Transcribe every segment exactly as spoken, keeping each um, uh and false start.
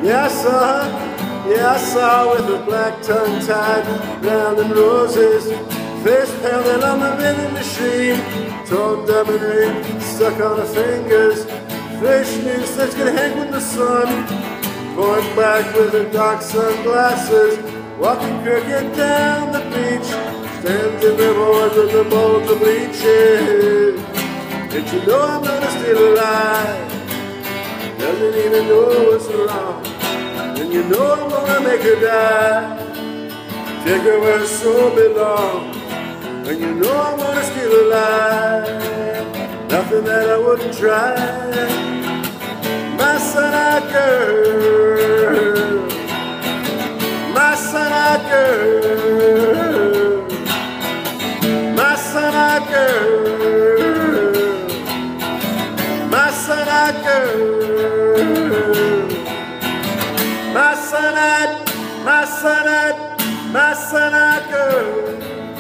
Yeah, I saw her. Yeah, I saw her with her black tongue tied round in roses, face pounding on the vending machine, tall diamond ring stuck on her fingers, fish news that's gonna hang with the sun, point back with her dark sunglasses, walking crooked down the beach, stands in the board with the bowls of bleaching. And you know I'm gonna still alive, doesn't even know what's wrong. And you know I'm gonna make her die, take her where her soul belongs. And you know I'm gonna steal alive, nothing that I wouldn't try. My son-eyed girl, my son-eyed girl, my son-eyed girl, my son-eyed girl, my son-eyed, my son-eyed, my son-eyed girl.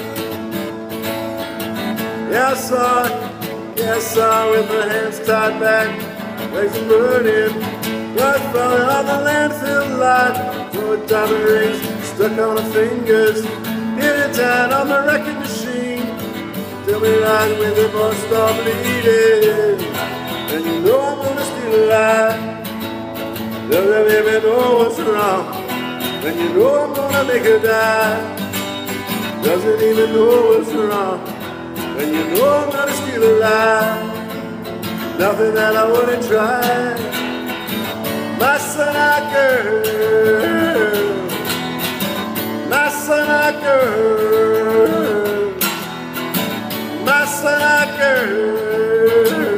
Yeah, I saw it, yeah, I saw her with her hands tied back, legs burning, blood falling on the landfill lot, four diamond rings stuck on her fingers, hit it down on the wrecking machine, tell me right when they both start bleeding, and you know I'm gonna steal alive, doesn't even know what's wrong, and you know I'm gonna make her die, doesn't even know what's wrong. And you know I'm gonna steal alive, nothing that I wouldn't try. My son-eyed girl, my son-eyed girl, my son-eyed girl.